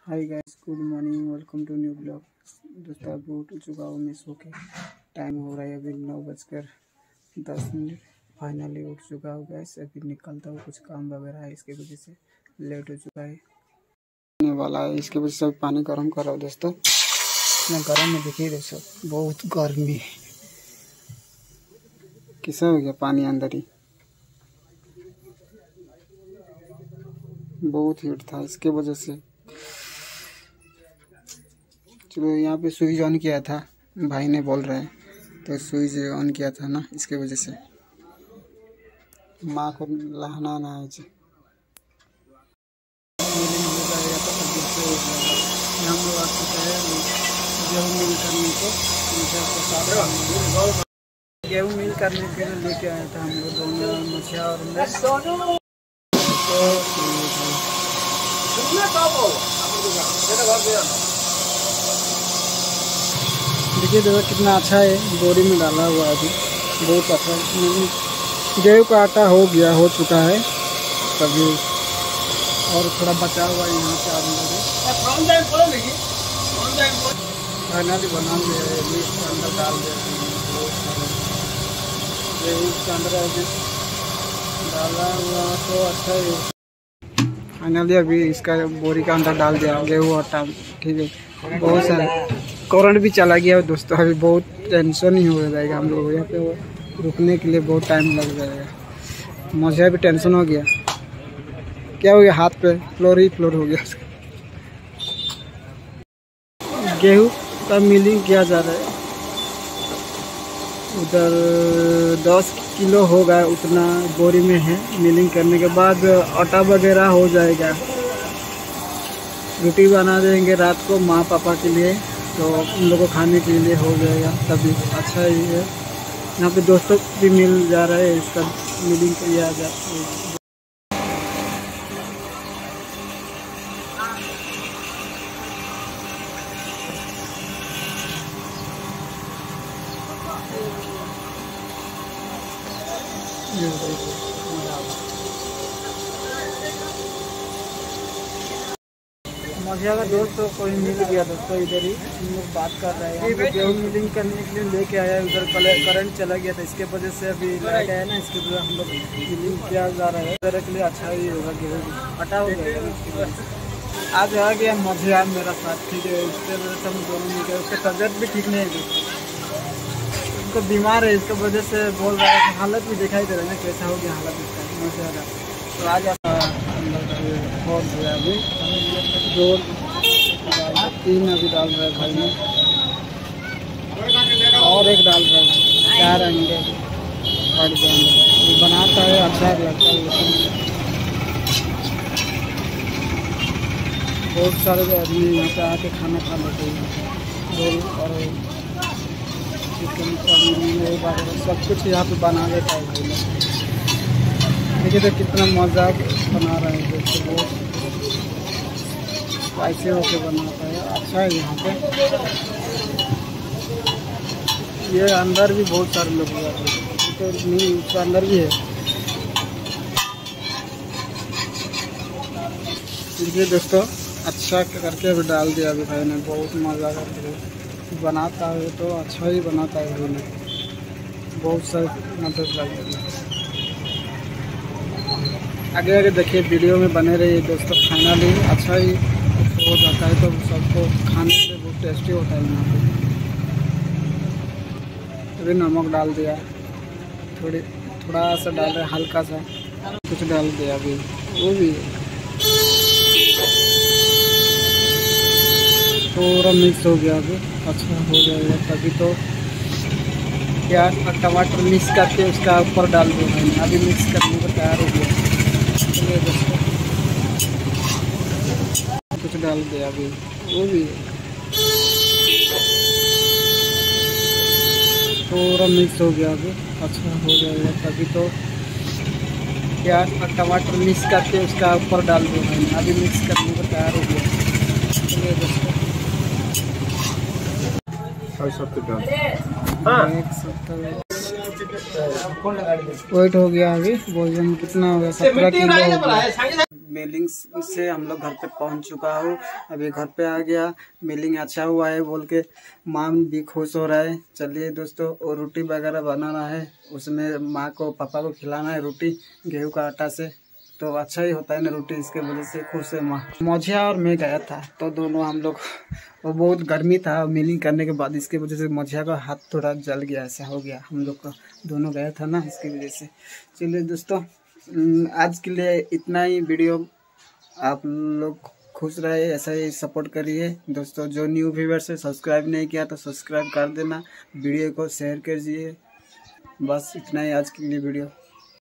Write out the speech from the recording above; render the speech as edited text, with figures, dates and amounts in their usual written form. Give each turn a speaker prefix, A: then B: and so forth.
A: Hi guys, good morning, welcome to new blog. दोस्तों अभी उठ चुका हूँ मैं सो के। टाइम हो रहा है अभी 9:10। फाइनली उठ चुका हूँ गाइस। अभी निकलता हूँ, कुछ काम वगैरह है, इसकी वजह से लेट हो चुका है। होने वाला है, इसकी वजह से पानी गर्म कर रहा हूँ दोस्तों। इतना गर्म में देखिए दोस्तों, बहुत गर्मी। किसा हो गया पानी अंदर ही, बहुत हीट था इसके वजह से। चलो यहाँ पे स्विच ऑन किया था, भाई ने बोल रहे हैं तो स्विच ऑन किया था ना, इसके वजह से। माँ को लहना ना है जी। हम लोग आ चुके हैं गेहूँ मिल करने को। गेहूँ मिल करने के लिए लेके आया था हम लोग दोनों, मछिया और मैं। देखिए देखो कितना अच्छा है, बोरी में डाला हुआ है अभी, बहुत अच्छा। गेहूँ का आटा हो चुका है तभी, और थोड़ा बचा हुआ है यहाँ पे फाइनली बना लिया है। इसके अंदर डाल दिया गेहूँ के अंदर अभी डाला हुआ तो अच्छा है। फाइनली अभी इसका बोरी का अंदर डाल दिया गेहूँ आटा, ठीक है। बहुत सारा करंट भी चला गया दोस्तों, अभी बहुत टेंशन ही हो जाएगा हम लोग। यहाँ पे रुकने के लिए बहुत टाइम लग जाएगा। मुझे भी टेंशन हो गया, क्या हो गया, हाथ पे फ्लोर हो गया उसका। गेहूँ का मिलिंग किया जा रहा है, उधर 10 किलो होगा उतना बोरी में है। मिलिंग करने के बाद आटा वगैरह हो जाएगा। रोटी बना देंगे रात को माँ पापा के लिए, तो उन लोगों को खाने के लिए हो जाएगा, तभी अच्छा ही है। यहाँ पे दोस्तों भी मिल जा रहा है, इसका मिलिंग किया जा रहा है। मझिया का दोस्त तो कोई मिल गया दोस्तों, इधर ही हम लोग बात कर रहे हैं। गेहूँ मिलिंग करने के लिए लेके आया, उधर करंट चला गया था, इसके वजह से अभी लाइट आया ना, इसके वजह हम लोग मिलिंग किया जा रहा है। इधर के लिए अच्छा ही होगा, गेहूँ आटा हो जाएगा। आज आ गया मझिया मेरा साथ, ठीक है। इसके वजह से हम दोनों मिल गए। उसका तबियत भी ठीक नहीं है, उनको बीमार है, इसके वजह से बोल रहा है। हालत भी दिखाई दे रहा है ना कैसा हो गया हालत इसका मझिया का। तो आज बहुत दिया अभी 2-3 अभी डाल रहा है भाई ने, और एक डाल रहा है, 4 अंडे पड़ जाएंगे। बनाता है अच्छा लगता है, लेकिन बहुत सारे आदमी यहाँ पे आके खाना खा लेते हैं। रोल और चिकन सब कुछ यहाँ पे बना लेता है भाई ने। देखिए तो कितना मज़ा बना रहे हैं दोस्तों, बहुत स्पाइसी होके बनाता है, अच्छा है यहाँ पे। ये अंदर भी बहुत सारे लोग हैं, तो नहीं उसके अंदर भी है। देखिए दोस्तों, अच्छा करके अभी डाल दिया अभी भाई ने, बहुत मज़ा करके बनाता है, तो अच्छा ही बनाता है भाई ने, बहुत सारी मदद लगेगी। आगे देखिए, वीडियो में बने रहिए दोस्तों। फाइनली अच्छा ही हो जाता है, तो सबको खाने से बहुत टेस्टी होता है। यहाँ पे अभी नमक डाल दिया, थोड़ा सा डाल रहे, हल्का सा कुछ डाल दिया अभी, वो भी पूरा मिक्स हो गया। अभी अच्छा हो जाएगा, तभी तो प्याज और टमाटर मिक्स करके उसका ऊपर डाल दिया मैंने। अभी मिक्स करने को तैयार हो गया। कुछ डाल दिया अभी, वो भी पूरा मिक्स हो गया। अभी अच्छा हो जाएगा, तभी तो प्याज और टमाटर मिक्स करके उसका ऊपर डाल दिया मैंने। अभी मिक्स करने को तैयार हो गया। वेट हो गया अभी भोजन कितना हो गया, 17 किलो हो गया। मेलिंग से हम लोग घर पे पहुंच चुका हूँ। अभी घर पे आ गया, मेलिंग अच्छा हुआ है बोल के माँ भी खुश हो रहा है। चलिए दोस्तों, और रोटी वगैरह बनाना है, उसमें माँ को पापा को खिलाना है रोटी गेहूँ का आटा से, तो अच्छा ही होता है ना रोटी, इसके वजह से खुश है माँ। मोझिया और मैं गया था तो दोनों हम लोग, वो बहुत गर्मी था मिलिंग करने के बाद, इसके वजह से मोझिया का हाथ थोड़ा जल गया, ऐसा हो गया हम लोग का, दोनों गया था ना इसकी वजह से। चलिए दोस्तों, आज के लिए इतना ही वीडियो। आप लोग खुश रहे, ऐसा ही सपोर्ट करिए दोस्तों। जो न्यू व्यूअर्स है सब्सक्राइब नहीं किया तो सब्सक्राइब कर देना, वीडियो को शेयर कीजिए। बस इतना ही आज के लिए वीडियो।